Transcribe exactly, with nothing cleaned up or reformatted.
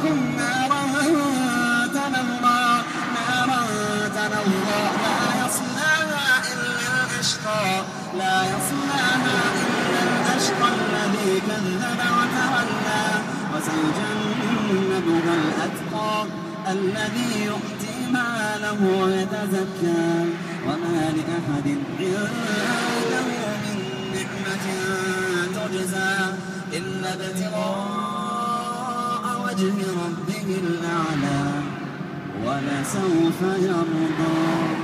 وقاهم نارا تلظى نارا تلظى لا يصلاها إلا الأشقى لا يصلاها إلا الأشقى الذي كذب وتولى وسيجنبها الأتقى الذي يؤتي ماله يتزكى وما لأحد عنده من نعمة تجزى إلا ابتغاء وجه ربه الأعلى ولسوف يرضى.